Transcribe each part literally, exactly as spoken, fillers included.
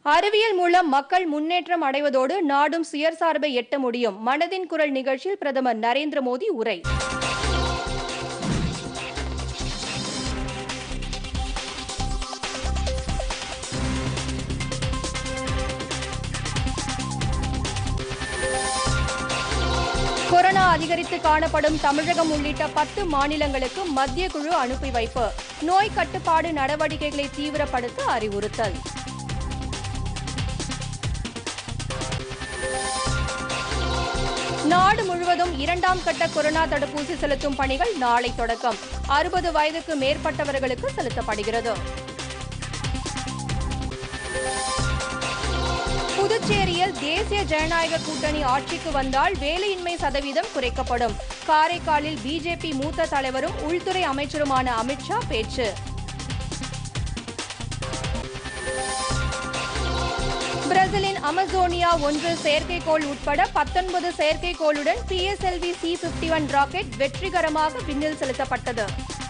அறிவியல் மூலம் மக்கள் முன்னேற்றம் அடைவதோடு நாடும் சுயசார்பை எட்ட முடியும். மனதின் குரல் நிகழ்ச்சியில் பிரதமர் நரேந்திர மோடி உரை. கொரோனா அதிகரித்து காணப்படும் தமிழகம் உள்ளிட்ட பத்து மாநிலங்களுக்கு மத்திய குழு அனுப்பி வைப்பு. நோய் கட்டுப்பாடு நடவடிக்கைகளை தீவிரப்படுத்த அறிவுறுத்தல். நாடு முழுவதும் இரண்டாம் கட்ட கொரோனா தடுப்பூசி செலுத்தும் பணிகள் நாளை தொடக்கம். அறுபது வயதுக்கு மேற்பட்டவர்களுக்கு செலுத்தப்படுகிறது. புதுச்சேரியில் தேசிய ஜனநாயக கூட்டணி ஆட்சிக்கு வந்தால் வேலையின்மை சதவீதம் குறைக்கப்படும். காரைக்காலில் பிஜேபி மூத்த தலைவரும் உள்துறை அமைச்சருமான அமித்ஷா பேச்சு. பிரேசிலின் அமசோனியா ஒன்று செயற்கைக்கோள் உட்பட பத்தொன்பது செயற்கைக்கோளுடன் P S L V C ஐம்பத்தி ஒன்று ராக்கெட் வெற்றிகரமாக விண்ணில் செலுத்தப்பட்டது.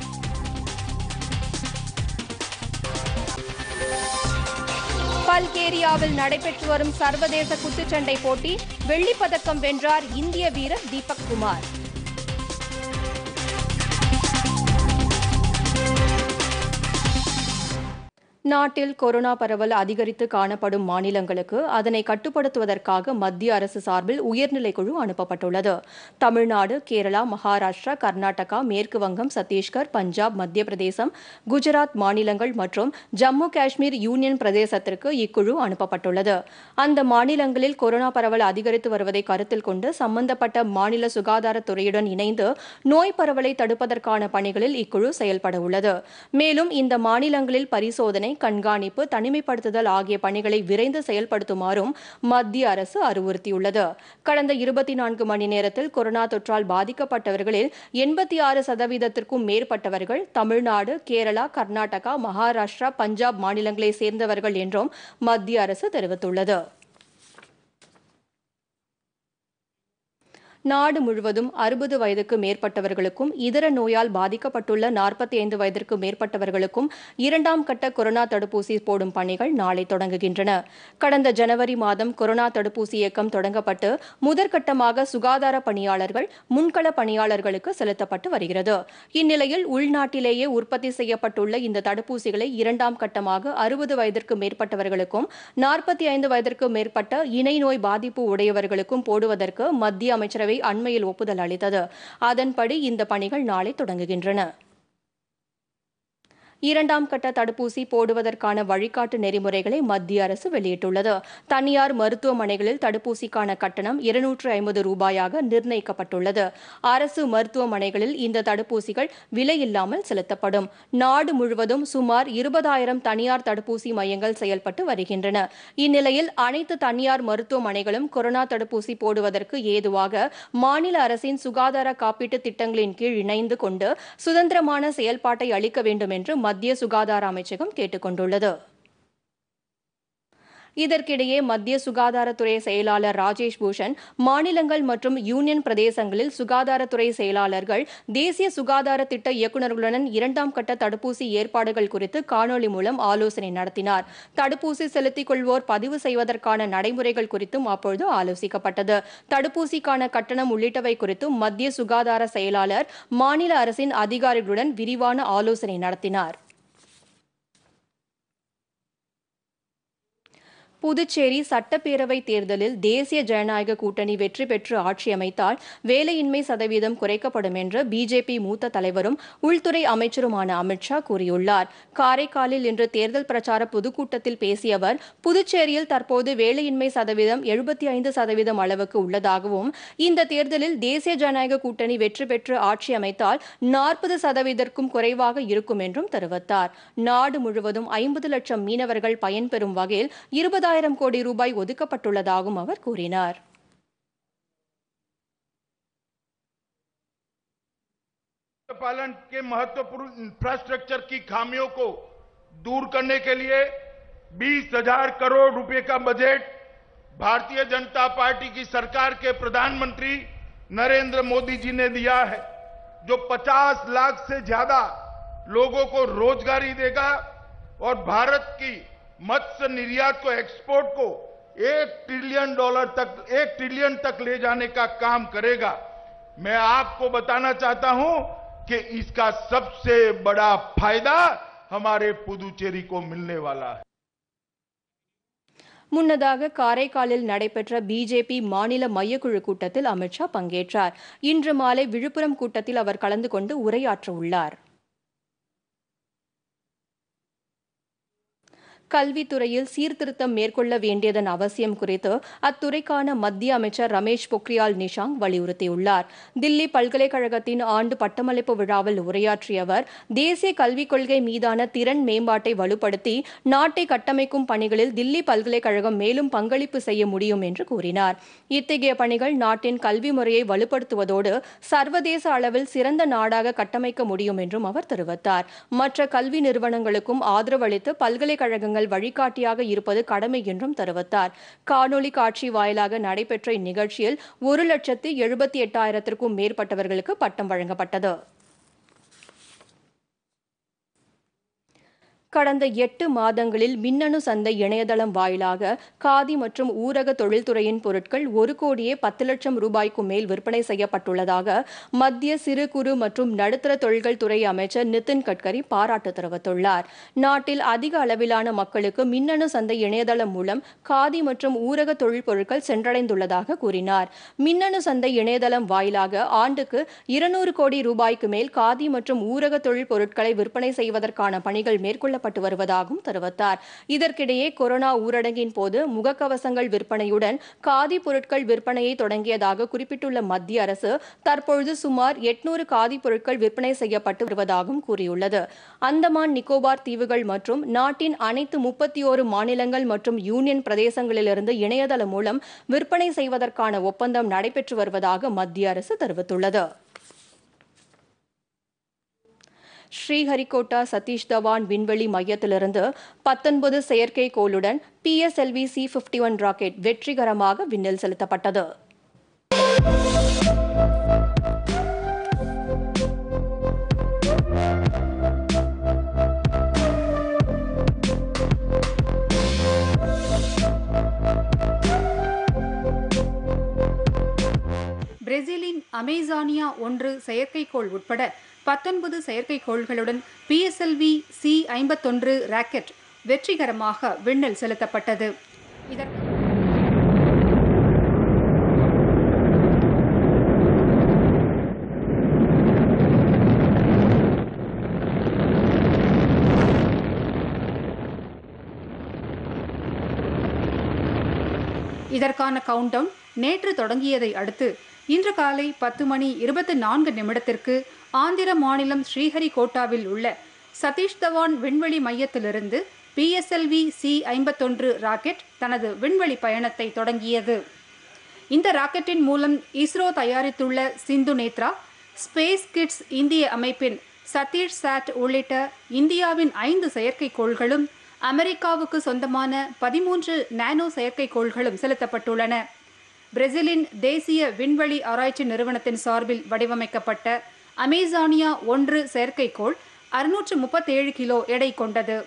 பல்கேரியாவில் நடைபெற்று வரும் சர்வதேச குத்துச்சண்டை போட்டி வெள்ளிப் பதக்கம் வென்றார் இந்திய வீரர் தீபக் குமார். நாட்டில் கொரோனா பரவல் அதிகரித்து காணப்படும் மாநிலங்களுக்கு அதனை கட்டுப்படுத்துவதற்காக மத்திய அரசு சார்பில் உயர்நிலைக்குழு அனுப்பப்பட்டுள்ளது. தமிழ்நாடு, கேரளா, மகாராஷ்டிரா, கர்நாடகா, மேற்கு வங்கம், சத்தீஸ்கர், பஞ்சாப், மத்திய பிரதேசம், குஜராத் மாநிலங்கள் மற்றும் ஜம்மு காஷ்மீர் யூனியன் பிரதேசத்திற்கு இக்குழு அனுப்பப்பட்டுள்ளது. அந்த மாநிலங்களில் கொரோனா பரவல் அதிகரித்து வருவதை கருத்தில் கொண்டு சம்பந்தப்பட்ட மாநில சுகாதாரத்துறையுடன் இணைந்து நோய் பரவலை தடுப்பதற்கான பணிகளில் இக்குழு செயல்பட உள்ளது. மேலும் இந்த மாநிலங்களில் பரிசோதனை, கண்காணிப்பு, தனிமைப்படுத்துதல் ஆகிய பணிகளை விரைந்து செயல்படுத்துமாறும் மத்திய அரசு அறிவுறுத்தியுள்ளது. கடந்த இருபத்தி நான்கு மணி நேரத்தில் கொரோனா தொற்றால் பாதிக்கப்பட்டவர்களில் எண்பத்தி ஆறு சதவீதத்திற்கும் மேற்பட்டவர்கள் தமிழ்நாடு, கேரளா, கர்நாடகா, மகாராஷ்டிரா, பஞ்சாப் மாநிலங்களை சேர்ந்தவர்கள் என்றும் மத்திய அரசு தெரிவித்துள்ளது. நாடு முழுவதும் அறுபது வயதுக்கு மேற்பட்டவர்களுக்கும் இதர நோயால் பாதிக்கப்பட்டுள்ள நாற்பத்தி ஐந்து வயதிற்கு மேற்பட்டவர்களுக்கும் இரண்டாம் கட்ட கொரோனா தடுப்பூசி போடும் பணிகள் நாளை தொடங்குகின்றன. கடந்த ஜனவரி மாதம் கொரோனா தடுப்பூசி இயக்கம் தொடங்கப்பட்டு முதற்கட்டமாக சுகாதார பணியாளர்கள், முன்கள பணியாளர்களுக்கு செலுத்தப்பட்டு வருகிறது. இந்நிலையில் உள்நாட்டிலேயே உற்பத்தி செய்யப்பட்டுள்ள இந்த தடுப்பூசிகளை இரண்டாம் கட்டமாக அறுபது வயதிற்கு மேற்பட்டவர்களுக்கும் நாற்பத்தி ஐந்து வயதிற்கு மேற்பட்ட இணை நோய் பாதிப்பு உடையவர்களுக்கும் போடுவதற்கு மத்திய அமைச்சரவை அண்மையில் ஒப்புதல் அளித்தது. அதன்படி இந்த பணிகள் நாளை தொடங்குகின்றன. இரண்டாம் கட்ட தடுப்பூசி போடுவதற்கான வழிகாட்டு நெறிமுறைகளை மத்திய அரசு வெளியிட்டுள்ளது. தனியார் மருத்துவமனைகளில் தடுப்பூசிக்கான கட்டணம் இருநூற்று ஐம்பது ரூபாயாக நிர்ணயிக்கப்பட்டுள்ளது. அரசு மருத்துவமனைகளில் இந்த தடுப்பூசிகள் விலையில்லாமல் செலுத்தப்படும். நாடு முழுவதும் சுமார் இருபதாயிரம் தனியார் தடுப்பூசி மையங்கள் செயல்பட்டு வருகின்றன. இந்நிலையில் அனைத்து தனியார் மருத்துவமனைகளும் கொரோனா தடுப்பூசி போடுவதற்கு ஏதுவாக மாநில அரசின் சுகாதார காப்பீட்டு திட்டங்களின் கீழ் இணைந்து கொண்டு சுதந்திரமான செயல்பாட்டை அளிக்க வேண்டும் என்று மத்திய சுகாதார அமைச்சகம் கேட்டுக் கொண்டுள்ளது. இதற்கிடையே மத்திய சுகாதாரத்துறை செயலாளர் ராஜேஷ் பூஷன் மாநிலங்கள் மற்றும் யூனியன் பிரதேசங்களில் சுகாதாரத்துறை செயலாளர்கள், தேசிய சுகாதார திட்ட இயக்குநர்களுடன் இரண்டாம் கட்ட தடுப்பூசி ஏற்பாடுகள் குறித்து காணொலி மூலம் ஆலோசனை நடத்தினார். தடுப்பூசி செலுத்திக் கொள்வோர் பதிவு செய்வதற்கான நடைமுறைகள் குறித்தும் அப்பொழுது ஆலோசிக்கப்பட்டது. தடுப்பூசிக்கான கட்டணம் உள்ளிட்டவை குறித்தும் மத்திய சுகாதார செயலாளர் மாநில அரசின் அதிகாரிகளுடன் விரிவான ஆலோசனை நடத்தினார். புதுச்சேரி சட்டப்பேரவை தேர்தலில் தேசிய ஜனநாயக கூட்டணி வெற்றி பெற்று ஆட்சி அமைத்தால் வேலையின்மை சதவீதம் குறைக்கப்படும் என்று பிஜேபி மூத்த தலைவரும் உள்துறை அமைச்சருமான அமித்ஷா கூறியுள்ளார். காரைக்காலில் இன்று தேர்தல் பிரச்சார பொதுக்கூட்டத்தில் பேசிய அவர், புதுச்சேரியில் தற்போது வேலையின்மை சதவீதம் எழுபத்தி ஐந்து சதவீதம் அளவுக்கு உள்ளதாகவும், இந்த தேர்தலில் தேசிய ஜனநாயக கூட்டணி வெற்றி பெற்று ஆட்சி அமைத்தால் நாற்பது சதவீதத்திற்கும் குறைவாக இருக்கும் என்றும் தெரிவித்தார். நாடு முழுவதும் ஐம்பது லட்சம் மீனவர்கள் பயன்பெறும் வகையில் இருபதாயிரம் கோடி ரூபாய் ஒதுக்கப்பட்டுள்ளதாகவும் அவர் கூறினார். पालन के महत्वपूर्ण इंफ्रास्ट्रक्चर की खामियों को दूर करने के लिए बीस हजार करोड़ रुपए का बजट भारतीय जनता पार्टी की सरकार के प्रधानमंत्री नरेंद्र मोदी जी ने दिया है, जो पचास लाख से ज्यादा लोगों को रोजगारी देगा और भारत की मत्स्य निर्यात को, एक्सपोर्ट को एक ट्रिलियन डॉलर तक, एक ट्रिलियन तक ले जाने का काम करेगा। मैं आपको बताना चाहता हूं कि इसका सबसे बड़ा फायदा हमारे पुदुचेरी को मिलने वाला है। முன்னதாக காரைக்காலில் நடைபெற்ற பிஜேபி மாநில மையக்குழு கூட்டத்தில் அமித்ஷா பங்கேற்றார். இன்று மாலை விழுப்புரம் கூட்டத்தில் அவர் கலந்து கொண்டு உரையாற்ற உள்ளார். கல்வித்துறையில் சீர்திருத்தம் மேற்கொள்ள வேண்டியதன் அவசியம் குறித்து அத்துறைக்கான மத்திய அமைச்சர் ரமேஷ் பொக்ரியால் நிஷாங்க் வலியுறுத்தியுள்ளார். தில்லி பல்கலைக்கழகத்தின் ஆண்டு பட்டமளிப்பு விழாவில் உரையாற்றிய அவர், தேசிய கல்விக் கொள்கை மீதான திறன் மேம்பாட்டை வலுப்படுத்தி நாட்டை கட்டமைக்கும் பணிகளில் தில்லி பல்கலைக்கழகம் மேலும் பங்களிப்பு செய்ய முடியும் என்று கூறினார். இத்தகைய பணிகள் நாட்டின் கல்வி முறையை வலுப்படுத்துவதோடு சர்வதேச அளவில் சிறந்த நாடாக கட்டமைக்க முடியும் என்றும் அவர் தெரிவித்தார். மற்ற கல்வி நிறுவனங்களுக்கும் ஆதரவு அளித்து பல்கலைக்கழகங்கள் வழிகாட்டியாக இருப்பது கடமை என்றும் தெரிவித்தார். காணொலி காட்சி வாயிலாக நடைபெற்ற இந்நிகழ்ச்சியில் ஒரு லட்சத்து எழுபத்தி எட்டாயிரத்திற்கும் மேற்பட்டவர்களுக்கு பட்டம் வழங்கப்பட்டது. கடந்த எட்டு மாதங்களில் மின்னணு சந்தை இணையதளம் வாயிலாக காதி மற்றும் ஊரக தொழில்துறையின் பொருட்கள் ஒரு கோடியே பத்து லட்சம் ரூபாய்க்கு மேல் விற்பனை செய்யப்பட்டுள்ளதாக மத்திய சிறு குறு மற்றும் நடுத்தர தொழில்கள் துறை அமைச்சர் நிதின் கட்கரி பாராட்டு தெரிவித்துள்ளார். நாட்டில் அதிக அளவிலான மக்களுக்கு மின்னணு சந்தை இணையதளம் மூலம் காதி மற்றும் ஊரக தொழில் பொருட்கள் சென்றடைந்துள்ளதாக கூறினார். மின்னணு சந்தை இணையதளம் வாயிலாக ஆண்டுக்கு இருநூறு கோடி ரூபாய்க்கு மேல் காதி மற்றும் ஊரக தொழில் பொருட்களை விற்பனை செய்வதற்கான பணிகள் மேற்கொள்ள வருவதாகவும் தெரிவித்தார். இதற்கிடையே கொரோனா ஊரடங்கின் போது முகக்கவசங்கள் விற்பனையுடன் காதி பொருட்கள் விற்பனையை தொடங்கியதாக குறிப்பிட்டுள்ள மத்திய அரசு தற்பொழுது சுமார் எட்நூறு காதி பொருட்கள் விற்பனை செய்யப்பட்டு வருவதாகவும் கூறியுள்ளது. அந்தமான் நிக்கோபார் தீவுகள் மற்றும் நாட்டின் அனைத்து முப்பத்தி ஓரு மாநிலங்கள் மற்றும் யூனியன் பிரதேசங்களிலிருந்து இணையதளம் மூலம் விற்பனை செய்வதற்கான ஒப்பந்தம் நடைபெற்று வருவதாக மத்திய அரசு தெரிவித்துள்ளது. ஸ்ரீஹரிகோட்டா சதீஷ் தவான் விண்வெளி மையத்திலிருந்து பத்தொன்பது செயற்கைக்கோளுடன் P S L V C ஐம்பத்தி ஒன்று ராக்கெட் வெற்றிகரமாக விண்ணில் செலுத்தப்பட்டது. பிரேசிலின் அமேசானியா ஒன்று செயற்கைக்கோள் உட்பட பத்தொன்பது செயற்கைக்கோள்களுடன் P S L V C ஐம்பத்தொன்று ராக்கெட் வெற்றிகரமாக விண்ணில் செலுத்தப்பட்டது. இதற்கு இதற்கான கவுண்டவுன் நேற்று தொடங்கியதை அடுத்து இன்று காலை பத்து மணி இருபத்தி நான்கு நிமிடத்திற்கு ஆந்திர மாநிலம் ஸ்ரீஹரிகோட்டாவில் உள்ள சதீஷ் தவான் விண்வெளி மையத்திலிருந்து P S L V C ஐம்பத்தொன்று ராக்கெட் தனது விண்வெளி பயணத்தை தொடங்கியது. இந்த ராக்கெட்டின் மூலம் இஸ்ரோ தயாரித்துள்ள சிந்து நேத்ரா, ஸ்பேஸ் கிட்ஸ் இந்திய அமைப்பின் சதீஷ் சாட் உள்ளிட்ட இந்தியாவின் ஐந்து செயற்கைக்கோள்களும் அமெரிக்காவுக்கு சொந்தமான பதிமூன்று நானோ செயற்கைக்கோள்களும் செலுத்தப்பட்டுள்ளன. பிரேசிலின் தேசிய விண்வெளி ஆராய்ச்சி நிறுவனத்தின் சார்பில் வடிவமைக்கப்பட்ட அமேசானியா ஒன்று செயற்கைக்கோள் அறுநூற்று முப்பத்தேழு கிலோ எடை கொண்டது.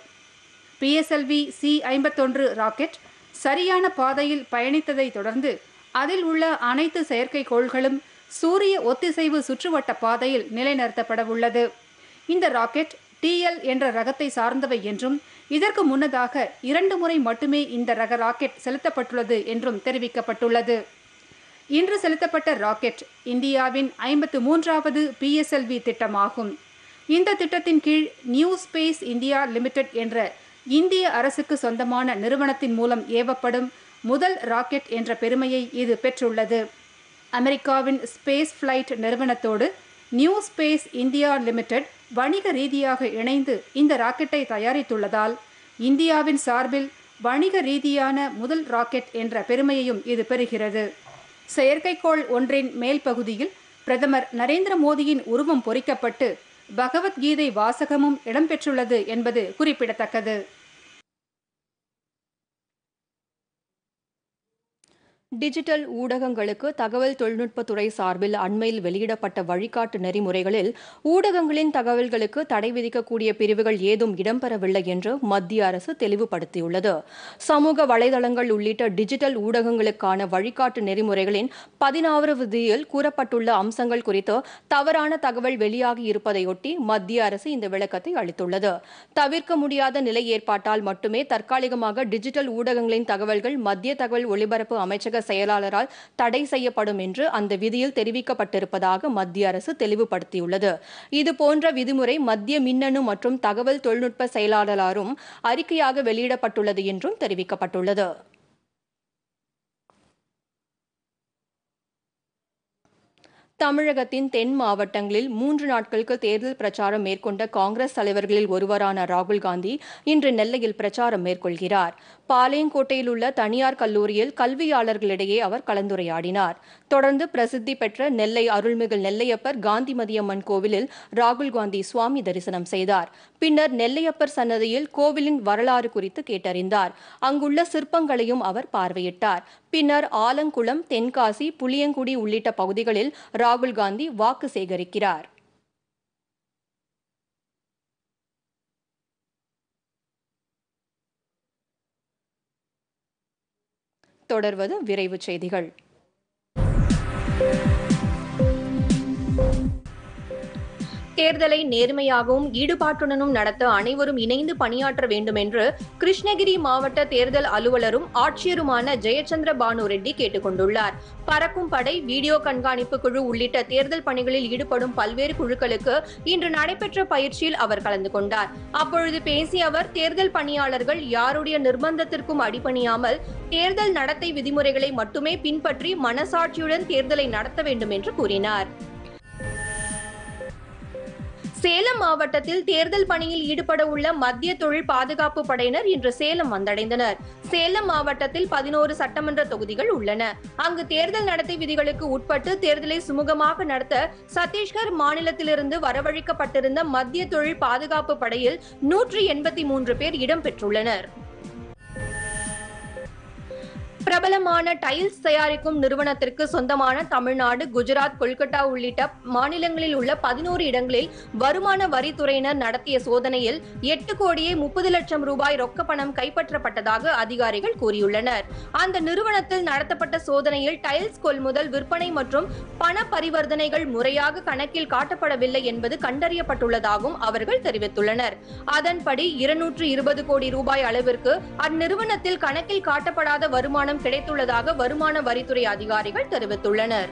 P S L V C ஐம்பத்தொன்று ராக்கெட் சரியான பாதையில் பயணித்ததை தொடர்ந்து அதில் உள்ள அனைத்து செயற்கைக்கோள்களும் சூரிய ஒத்திசைவு சுற்றுவட்ட பாதையில் நிலைநிறுத்தப்பட உள்ளது. இந்த ராக்கெட் டி எல் என்ற ரகத்தை சார்ந்தவை என்றும் இதற்கு முன்னதாக இரண்டு முறை மட்டுமே இந்த ரக ராக்கெட் செலுத்தப்பட்டுள்ளது என்றும் தெரிவிக்கப்பட்டுள்ளது. இன்று செலுத்தப்பட்ட ராக்கெட் இந்தியாவின் ஐம்பத்து மூன்றாவது பி எஸ் எல் வி திட்டமாகும். இந்த திட்டத்தின் கீழ் நியூ ஸ்பேஸ் இந்தியா லிமிடெட் என்ற இந்திய அரசுக்கு சொந்தமான நிறுவனத்தின் மூலம் ஏவப்படும் முதல் ராக்கெட் என்ற பெருமையை இது பெற்றுள்ளது. அமெரிக்காவின் ஸ்பேஸ் ஃபிளைட் நிறுவனத்தோடு நியூ ஸ்பேஸ் இந்தியா லிமிடெட் வணிக ரீதியாக இணைந்து இந்த ராக்கெட்டை தயாரித்துள்ளதால் இந்தியாவின் சார்பில் வணிக ரீதியான முதல் ராக்கெட் என்ற பெருமையையும் இது பெறுகிறது. செயற்கைக்கோள் ஒன்றின் மேல் பகுதியில் பிரதமர் நரேந்திர மோடியின் உருவம் பொறிக்கப்பட்டு பகவத்கீதை வாசகமும் இடம்பெற்றுள்ளது என்பது குறிப்பிடத்தக்கது. டிஜிட்டல் ஊடகங்களுக்கு தகவல் தொழில்நுட்பத்துறை சார்பில் அண்மையில் வெளியிடப்பட்ட வழிகாட்டு நெறிமுறைகளில் ஊடகங்களின் தகவல்களுக்கு தடை விதிக்கக்கூடிய பிரிவுகள் ஏதும் இடம்பெறவில்லை என்று மத்திய அரசு தெளிவுபடுத்தியுள்ளது. சமூக வலைதளங்கள் உள்ளிட்ட டிஜிட்டல் ஊடகங்களுக்கான வழிகாட்டு நெறிமுறைகளின் பதினாறு விதியில் கூறப்பட்டுள்ள அம்சங்கள் குறித்து தவறான தகவல் வெளியாகி இருப்பதையொட்டி மத்திய அரசு இந்த விளக்கத்தை அளித்துள்ளது. தவிர்க்க முடியாத நிலை ஏற்பட்டால் மட்டுமே தற்காலிகமாக டிஜிட்டல் ஊடகங்களின் தகவல்கள் மத்திய தகவல் ஒலிபரப்பு அமைச்சக செயலாளரால் தடை செய்யப்படும் என்று அந்த விதியில் தெரிவிக்கப்பட்டிருப்பதாக மத்திய அரசு தெளிவுபடுத்தியுள்ளது. இதுபோன்ற விதிமுறை மத்திய மின்னணு மற்றும் தகவல் தொழில்நுட்ப செயலாளராலும் அறிக்கையாக வெளியிடப்பட்டுள்ளது என்றும் தெரிவிக்கப்பட்டுள்ளது. தமிழகத்தின் தென் மாவட்டங்களில் மூன்று நாட்களுக்கு தேர்தல் பிரச்சாரம் மேற்கொண்ட காங்கிரஸ் தலைவர்களில் ஒருவரான ராகுல் காந்தி இன்று நெல்லையில் பிரச்சாரம் மேற்கொள்கிறார். பாளையங்கோட்டையில் உள்ள தனியார் கல்லூரியில் கல்வியாளர்களிடையே அவர் கலந்துரையாடினார். தொடர்ந்து பிரசித்தி பெற்ற நெல்லை அருள்மிகு நெல்லையப்பர் காந்திமதியம்மன் கோவிலில் ராகுல் காந்தி சுவாமி தரிசனம் செய்தார். பின்னர் நெல்லையப்பர் சன்னதியில் கோவிலின் வரலாறு குறித்து கேட்டறிந்தார். அங்குள்ள சிற்பங்களையும் அவர் பார்வையிட்டார். பின்னர் ஆலங்குளம், தென்காசி, புளியங்குடி உள்ளிட்ட பகுதிகளில் ராகுல் காந்தி வாக்கு சேகரிக்கிறார். தொடர்வது விரைவுச் செய்திகள். தேர்தலை நேர்மையாகவும் ஈடுபாட்டுடனும் நடத்த அனைவரும் இணைந்து பணியாற்ற வேண்டும் என்று கிருஷ்ணகிரி மாவட்ட தேர்தல் அலுவலரும் ஆட்சியருமான ஜெயச்சந்திர பானு ரெட்டி கேட்டுக் கொண்டுள்ளார். பறக்கும் படை, வீடியோ கண்காணிப்பு குழு உள்ளிட்ட தேர்தல் பணிகளில் ஈடுபடும் பல்வேறு குழுக்களுக்கு இன்று நடைபெற்ற பயிற்சியில் அவர் கலந்து கொண்டார். அப்பொழுது பேசிய அவர், தேர்தல் பணியாளர்கள் யாருடைய நிர்பந்தத்திற்கும் அடிபணியாமல் தேர்தல் நடத்தை விதிமுறைகளை மட்டுமே பின்பற்றி மனசாட்சியுடன் தேர்தலை நடத்த வேண்டும் என்று கூறினார். சேலம் மாவட்டத்தில் தேர்தல் பணியில் ஈடுபட உள்ள மத்திய தொழில் பாதுகாப்பு படையினர் இன்று சேலம் வந்தடைந்தனர். சேலம் மாவட்டத்தில் பதினோரு சட்டமன்ற தொகுதிகள் உள்ளன. அங்கு தேர்தல் நடத்தை விதிகளுக்கு உட்பட்டு தேர்தலை சுமூகமாக நடத்த சத்தீஸ்கர் மாநிலத்திலிருந்து வரவழைக்கப்பட்டிருந்த மத்திய தொழில் பாதுகாப்பு படையில் நூற்றி எண்பத்தி மூன்று பேர் இடம்பெற்றுள்ளனர். பிரபலமான டைல்ஸ் தயாரிக்கும் நிறுவனத்திற்கு சொந்தமான தமிழ்நாடு, குஜராத், கொல்கத்தா உள்ளிட்ட மாநிலங்களில் உள்ள பதினோரு இடங்களில் வருமான வரித்துறையினர் நடத்திய சோதனையில் எட்டு கோடியே முப்பது லட்சம் ரூபாய் ரொக்க பணம் கைப்பற்றப்பட்டதாக அதிகாரிகள் கூறியுள்ளனர். அந்த நிறுவனத்தில் நடத்தப்பட்ட சோதனையில் டைல்ஸ் கொள்முதல், விற்பனை மற்றும் பண பரிவர்த்தனைகள் முறையாக கணக்கில் காட்டப்படவில்லை என்பது கண்டறியப்பட்டுள்ளதாகவும் அவர்கள் தெரிவித்துள்ளனர். அதன்படி இருநூற்று இருபது கோடி ரூபாய் அளவிற்கு அந்நிறுவனத்தில் கணக்கில் காட்டப்படாத வருமானம் கிடைத்துள்ளதாக வருமான வரித்துறை அதிகாரிகள் தெரிவித்துள்ளனர்.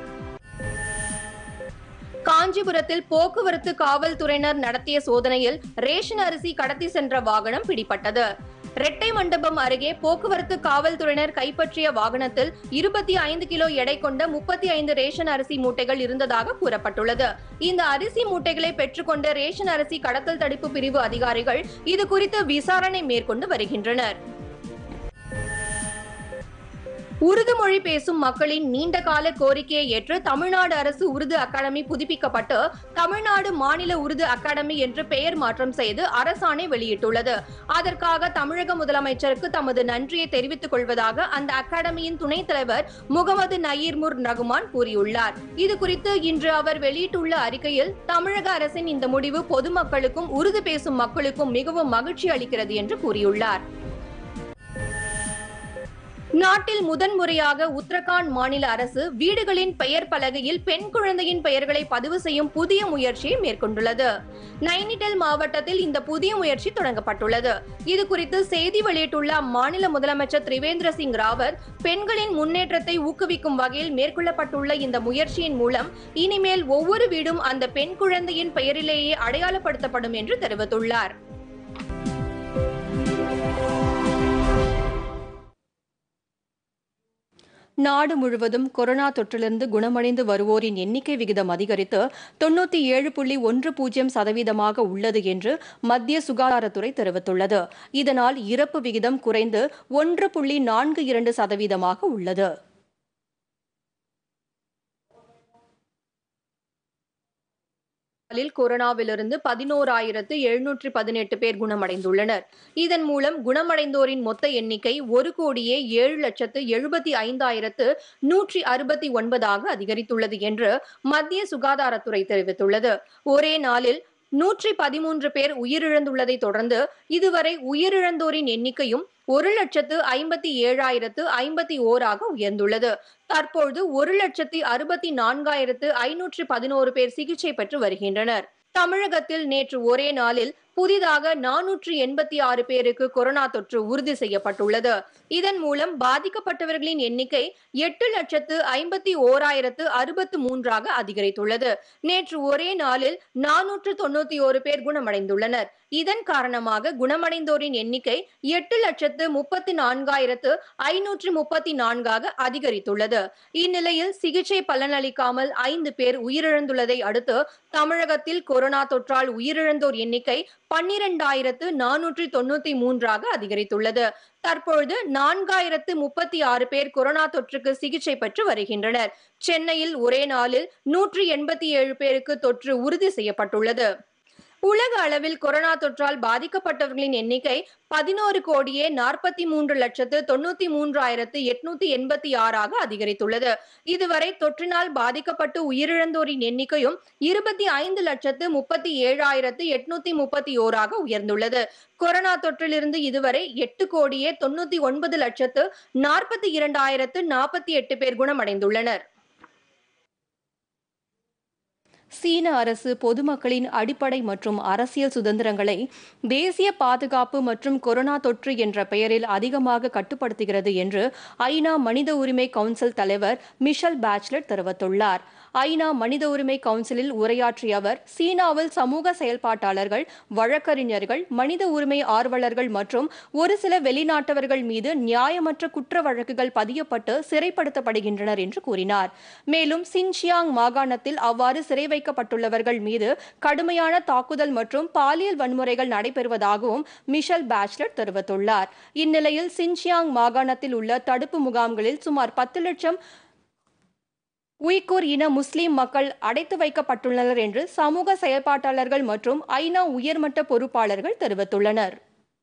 காஞ்சிபுரத்தில் போக்குவரத்து காவல்துறையினர் நடத்திய சோதனையில் ரேஷன் அரிசி கடத்தி சென்ற வாகனம் பிடிபட்டது. ரெட்டை மண்டபம் அருகே போக்குவரத்து காவல்துறையினர் கைப்பற்றிய வாகனத்தில் இருபத்தி ஐந்து கிலோ எடை கொண்ட முப்பத்தி ஐந்து ரேஷன் அரிசி மூட்டைகள் இருந்ததாக கூறப்பட்டுள்ளது. இந்த அரிசி மூட்டைகளை பெற்றுக்கொண்ட ரேஷன் அரிசி கடத்தல் தடுப்பு பிரிவு அதிகாரிகள் இது குறித்து விசாரணை மேற்கொண்டு வருகின்றனர். உருது மொழி பேசும் மக்களின் நீண்டகால கோரிக்கையை ஏற்று தமிழ்நாடு அரசு உருது அகாடமி புதுப்பிக்கப்பட்டு தமிழ்நாடு மாநில உருது அகாடமி என்று பெயர் மாற்றம் செய்து அரசாணை வெளியிட்டுள்ளது. அதற்காக தமிழக முதலமைச்சருக்கு தமது நன்றியை தெரிவித்துக் கொள்வதாக அந்த அகாடமியின் துணைத் தலைவர் முகமது நயீர்-முர் ரகுமான் கூறியுள்ளார். இதுகுறித்து இன்று அவர் வெளியிட்டுள்ள அறிக்கையில், தமிழக அரசின் இந்த முடிவு பொதுமக்களுக்கும் உருது பேசும் மக்களுக்கும் மிகவும் மகிழ்ச்சி அளிக்கிறது என்று கூறியுள்ளார். நாட்டில் முதன்முறையாக உத்தரகாண்ட் மாநில அரசு வீடுகளின் பெயர் பலகையில் பெண் குழந்தையின் பெயர்களை பதிவு செய்யும் புதிய முயற்சியை மேற்கொண்டுள்ளது. நைனிடால் மாவட்டத்தில் இந்த புதிய முயற்சி தொடங்கப்பட்டுள்ளது. இது குறித்து செய்தி வெளியிட்டுள்ள அம்மாநில முதலமைச்சர் திரிவேந்திர சிங் ராவத், பெண்களின் முன்னேற்றத்தை ஊக்குவிக்கும் வகையில் மேற்கொள்ளப்பட்டுள்ள இந்த முயற்சியின் மூலம் இனிமேல் ஒவ்வொரு வீடும் அந்த பெண் குழந்தையின் பெயரிலேயே அடையாளப்படுத்தப்படும் என்று தெரிவித்துள்ளார். நாடு முழுவதும் கொரோனா தொற்றிலிருந்து குணமடைந்து வருவோரின் எண்ணிக்கை விகிதம் அதிகரித்து தொன்னூற்றி ஏழு புள்ளி ஒன்று பூஜ்ஜியம் சதவீதமாக உள்ளது என்று மத்திய சுகாதாரத்துறை தெரிவித்துள்ளது. இதனால் இறப்பு விகிதம் குறைந்து ஒன்று புள்ளி நான்கு இரண்டு சதவீதமாக உள்ளது. கொரோனாவிலிருந்து பதினோராயிரத்து எழுநூற்று பதினெட்டு பேர் குணமடைந்துள்ளனர். இதன் மூலம் குணமடைந்தோரின் மொத்த எண்ணிக்கை ஒரு கோடியே ஏழு லட்சத்து எழுபத்தி ஐந்தாயிரத்து நூற்றி அறுபத்தி ஒன்பதாக அதிகரித்துள்ளது என்று மத்திய சுகாதாரத்துறை தெரிவித்துள்ளது. ஒரே நாளில் நூற்றி பதிமூன்று பேர் உயிரிழந்துள்ளதை தொடர்ந்து இதுவரை உயிரிழந்தோரின் எண்ணிக்கையும் ஒரு லட்சத்து ஐம்பத்தி ஏழாயிரத்து ஐம்பத்தி ஓராக உயர்ந்துள்ளது. தற்போது ஒரு லட்சத்தி அறுபத்தி நான்காயிரத்து ஐநூற்று பதினோரு பேர் சிகிச்சை பெற்று வருகின்றனர். தமிழகத்தில் நேற்று ஒரே நாளில் புதிதாக நானூற்று எண்பத்தி ஆறு பேருக்கு கொரோனா தொற்று உறுதி செய்யப்பட்டுள்ளது. இதன் மூலம் பாதிக்கப்பட்டவர்களின் எண்ணிக்கை எட்டு லட்சத்து ஐம்பத்தி ஓராயிரத்து அறுபத்து மூன்றாக அதிகரித்துள்ளது. நேற்று ஒரே நாளில் நானூற்று தொண்ணூத்தி ஒரு பேர் குணமடைந்துள்ளனர். இதன் காரணமாக குணமடைந்தோரின் எண்ணிக்கை எட்டு லட்சத்து முப்பத்தி நான்காயிரத்து ஐநூற்று முப்பத்தி நான்காக அதிகரித்துள்ளது. இந்நிலையில் சிகிச்சை பலனளிக்காமல் ஐந்து பேர் உயிரிழந்துள்ளதை அடுத்து தமிழகத்தில் கொரோனா தொற்றால் உயிரிழந்தோர் எண்ணிக்கை பன்னிரண்டாயிரத்து நானூற்றி தொண்ணூத்தி மூன்றாக அதிகரித்துள்ளது. தற்பொழுது நான்காயிரத்து முப்பத்தி ஆறு பேர் கொரோனா தொற்றுக்கு சிகிச்சை பெற்று வருகின்றனர். சென்னையில் ஒரே நாளில் நூற்றி எண்பத்தி ஏழு பேருக்கு தொற்று உறுதி செய்யப்பட்டுள்ளது. உலக அளவில் கொரோனா தொற்றால் பாதிக்கப்பட்டவர்களின் எண்ணிக்கை பதினோரு கோடியே நாற்பத்தி மூன்று லட்சத்து தொண்ணூத்தி மூன்றாயிரத்து எட்நூத்தி எண்பத்தி ஆறாக அதிகரித்துள்ளது. இதுவரை தொற்றினால் பாதிக்கப்பட்டு உயிரிழந்தோரின் எண்ணிக்கையும் இருபத்தி ஐந்து லட்சத்து முப்பத்தி ஏழாயிரத்து எட்நூத்தி முப்பத்தி ஓராக உயர்ந்துள்ளது. கொரோனா தொற்றிலிருந்து இதுவரை எட்டு கோடியே தொண்ணூத்தி ஒன்பது லட்சத்து நாற்பத்தி இரண்டாயிரத்து நாற்பத்தி எட்டு பேர் குணமடைந்துள்ளனர். சீன அரசு பொதுமக்களின் அடிப்படை மற்றும் அரசியல் சுதந்திரங்களை தேசிய பாதுகாப்பு மற்றும் கொரோனா தொற்று என்ற பெயரில் அதிகமாக கட்டுப்படுத்துகிறது என்று ஐநா மனித உரிமை கவுன்சில் தலைவர் மிஷல் பாச்லெட் தெரிவித்துள்ளார். ஐநா மனித உரிமை கவுன்சிலில் உரையாற்றிய அவர், சீனாவில் சமூக செயல்பாட்டாளர்கள், வழக்கறிஞர்கள், மனித உரிமை ஆர்வலர்கள் மற்றும் ஒரு சில வெளிநாட்டவர்கள் மீது நியாயமற்ற குற்ற வழக்குகள் பதியப்பட்டு சிறைப்படுத்தப்படுகின்றனர் என்று கூறினார். மேலும் சின்சியாங் மாகாணத்தில் அவ்வாறு சிறை வைக்கப்பட்டுள்ளவர்கள் மீது கடுமையான தாக்குதல் மற்றும் பாலியல் வன்முறைகள் நடைபெறுவதாகவும் மிஷல் பாச்லெட் தெரிவித்துள்ளார். இந்நிலையில் சின்சியாங் மாகாணத்தில் உள்ள தடுப்பு முகாம்களில் சுமார் பத்து லட்சம் உய்குர் இன முஸ்லிம் மக்கள் அடைத்து வைக்கப்பட்டுள்ளனர் என்று சமூக செயல்பாட்டாளர்கள் மற்றும் ஐநா உயர்மட்ட பொறுப்பாளர்கள் தெரிவித்துள்ளனர்.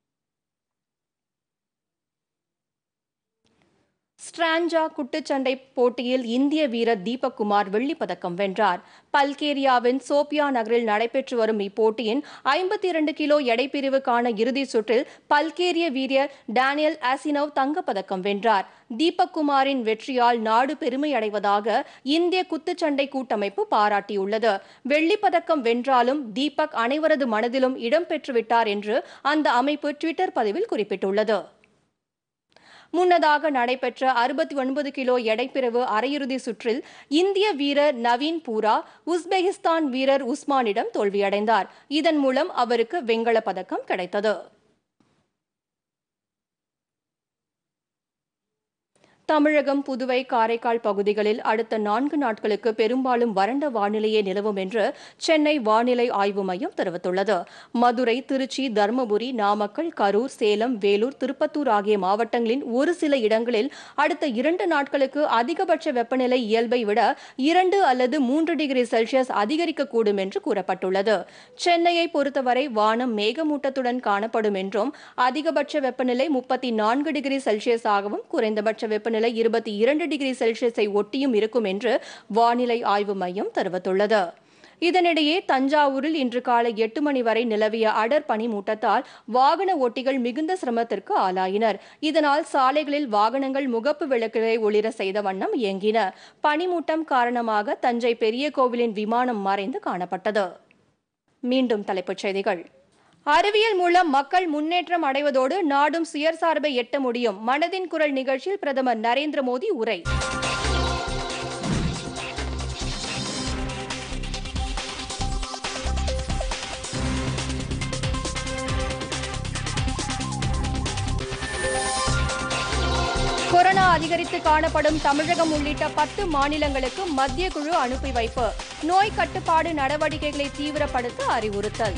ஸ்ட்ராஞ்சா குத்துச்சண்டை போட்டியில் இந்திய வீரர் தீபக் குமார் வெள்ளிப் பதக்கம் வென்றார். பல்கேரியாவின் சோபியா நகரில் நடைபெற்று வரும் இப்போட்டியின் ஐம்பத்தி இரண்டு கிலோ எடைப்பிரிவுக்கான இறுதிச் சுற்றில் பல்கேரிய வீரர் டேனியல் ஆசினவ் தங்கப்பதக்கம் வென்றார். தீபக் குமாரின் வெற்றியால் நாடு பெருமை அடைவதாக இந்திய குத்துச்சண்டை கூட்டமைப்பு பாராட்டியுள்ளது. வெள்ளிப் பதக்கம் வென்றாலும் தீபக் அனைவரது மனதிலும் இடம்பெற்றுவிட்டார் என்று அந்த அமைப்பு ட்விட்டர் பதிவில் குறிப்பிட்டுள்ளது. முன்னதாக நடைபெற்ற அறுபத்தி ஒன்பது கிலோ எடைப்பிரிவு அரையிறுதி சுற்றில் இந்திய வீரர் நவீன் பூரா உஸ்பெகிஸ்தான் வீரர் உஸ்மானிடம் தோல்வியடைந்தார். இதன் மூலம் அவருக்கு வெண்கலப் பதக்கம் கிடைத்தது. தமிழகம், புதுவை, காரைக்கால் பகுதிகளில் அடுத்த நான்கு நாட்களுக்கு பெரும்பாலும் வறண்ட வானிலையே நிலவும் என்று சென்னை வானிலை ஆய்வு மையம் தெரிவித்துள்ளது. மதுரை, திருச்சி, தருமபுரி, நாமக்கல், கரூர், சேலம், வேலூர், திருப்பத்தூர் ஆகிய மாவட்டங்களின் ஒரு சில இடங்களில் அடுத்த இரண்டு நாட்களுக்கு அதிகபட்ச வெப்பநிலை இயல்பை விட இரண்டு அல்லது மூன்று டிகிரி செல்சியஸ் அதிகரிக்கக்கூடும் என்று கூறப்பட்டுள்ளது. சென்னையை பொறுத்தவரை வானம் மேகமூட்டத்துடன் காணப்படும் என்றும் அதிகபட்ச வெப்பநிலை முப்பத்தி நான்கு டிகிரி செல்சியஸாகவும் குறைந்தபட்ச வெப்பநிலை இருபத்தி இரண்டு டிகிரி செல்சியஸை ஒட்டியும் இருக்கும் என்று வானிலை ஆய்வு மையம் தெரிவித்துள்ளது. இதனிடையே தஞ்சாவூரில் இன்று காலை எட்டு மணி வரை நிலவிய அடர் பனிமூட்டத்தால் வாகன ஓட்டிகள் மிகுந்த சிரமத்திற்கு ஆளாயினர். இதனால் சாலைகளில் வாகனங்கள் முகப்பு விளக்குகளை ஒளிர செய்த வண்ணம் இயங்கின. பனிமூட்டம் காரணமாக தஞ்சை பெரிய கோவிலின் விமானம் மறைந்து காணப்பட்டது. மீண்டும் தலைப்புச் செய்திகள். அறிவியல் மூலம் மக்கள் முன்னேற்றம் அடைவதோடு நாடும் சுயசார்பை எட்ட முடியும். மனதின் குரல் நிகழ்ச்சியில் பிரதமர் நரேந்திர மோடி உரை. கொரோனா அதிகரித்து காணப்படும் தமிழகம் உள்ளிட்ட பத்து மாநிலங்களுக்கு மத்திய குழு அனுப்பி வைப்பு. நோய் கட்டுப்பாடு நடவடிக்கைகளை தீவிரப்படுத்த அறிவுறுத்தல்.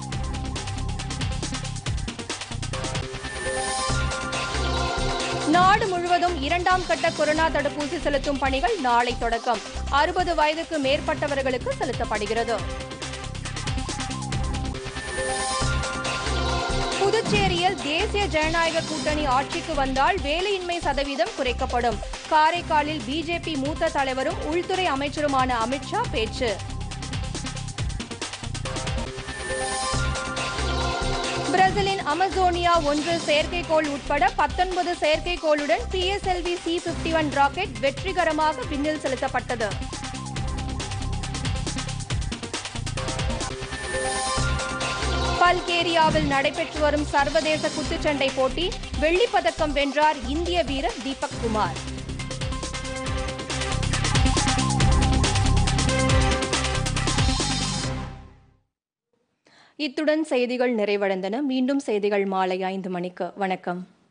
நாடு முழுவதும் இரண்டாம் கட்ட கொரோனா தடுப்பூசி செலுத்தும் பணிகள் நாளை தொடக்கம். அறுபது வயதுக்கு மேற்பட்டவர்களுக்கு செலுத்தப்படுகிறது. புதுச்சேரியில் தேசிய ஜனநாயக கூட்டணி ஆட்சிக்கு வந்தால் வேலையின்மை சதவீதம் குறைக்கப்படும். காரைக்காலில் பிஜேபி மூத்த தலைவரும் உள்துறை அமைச்சருமான அமித்ஷா பேச்சு. பிரேசிலின் அமசோனியா ஒன்று செயற்கைக்கோள் உட்பட பத்தொன்பது செயற்கைக்கோளுடன் PSLV C fifty one rocket வெற்றிகரமாக விண்ணில் செலுத்தப்பட்டது. பல்கேரியாவில் நடைபெற்று வரும் சர்வதேச குத்துச்சண்டை போட்டி வெள்ளிப் பதக்கம் வென்றார் இந்திய வீரர் தீபக் குமார். இத்துடன் செய்திகள் நிறைவடைந்தன. மீண்டும் செய்திகள் மாலை ஐந்து மணிக்கு. வணக்கம்.